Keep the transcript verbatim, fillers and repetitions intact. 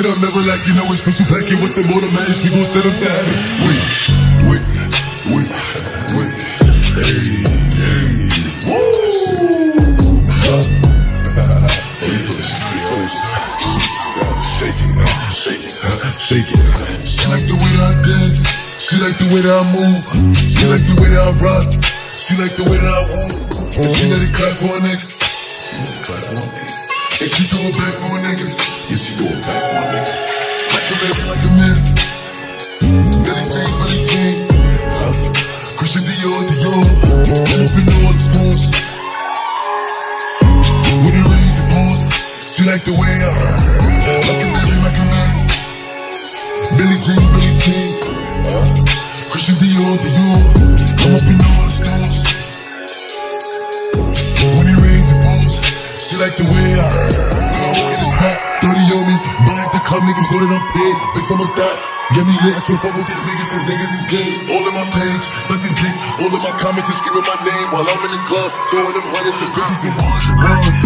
said I'm never like you know it's special packing with the automatic. She gon' set them down. Wait, wait, wait, wait. Hey, hey, woo! Shaking, shaking, shaking. She like the way that I dance. She like the way that I move. She like the way that I rock. She like the way that I walk. And she let it clap for a nigga. Clap for a nigga. And she throw it back for a nigga. Yeah, she throw it back for a nigga. Like a man, like a man. Billie Jean, Billie Jean. Christian Dior, Dior. Get up in all the stores. When it rains and pours, she like the way I like a man, like a man. Billie Jean, Billie Jean. Christian Dior, Dior. I'm up in all the stores. When it rains and pours, she like the way I thirty on me, back the club, niggas know that I'm paid. Bitch, I'm a thot. Get me lit, I can't fuck with these niggas, cause niggas is gay. All in my page, sucking dick. All of my comments is screaming my name while I'm in the club, throwing them hundreds and fifties and ones and ones.